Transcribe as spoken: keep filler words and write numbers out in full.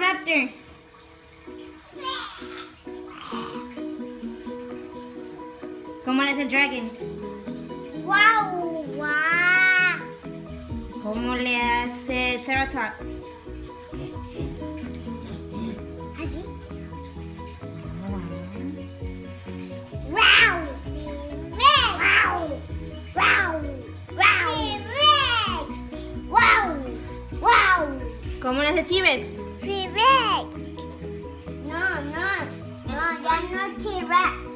raptor? ¿Cómo le hace el dragon? Wow, wow. ¿Cómo le hace el ceratops? Así. Wow. Wow. Wow. Wow. Wow. Wow. ¿Cómo le hace el T-Rex? T-Rex. No, no. No, ya no T-Rex.